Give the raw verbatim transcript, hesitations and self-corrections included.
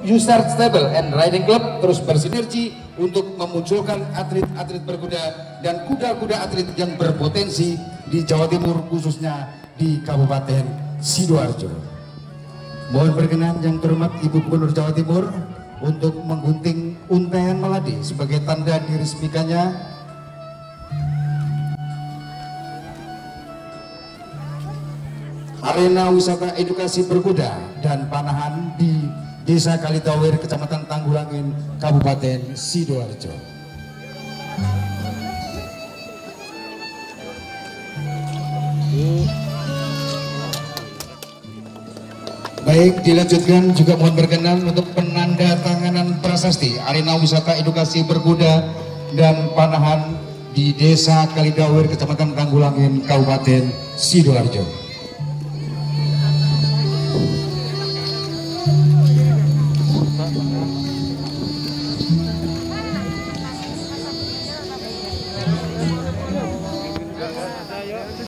Yusar Stable and Riding Club terus bersinergi untuk memunculkan atlet-atlet berkuda dan kuda-kuda atlet yang berpotensi di Jawa Timur, khususnya di Kabupaten Sidoarjo. Mohon berkenan yang terhormat Ibu Gubernur Jawa Timur untuk menggunting untaian Melati sebagai tanda diresmikannya arena wisata edukasi berkuda dan panahan di Desa Kalitawir, Kecamatan Tanggulangin, Kabupaten Sidoarjo. Baik, dilanjutkan juga mohon berkenan untuk penanda tanganan prasasti arena wisata edukasi berkuda dan panahan di Desa Kalidawir, Kecamatan Tanggulangin, Kabupaten Sidoarjo.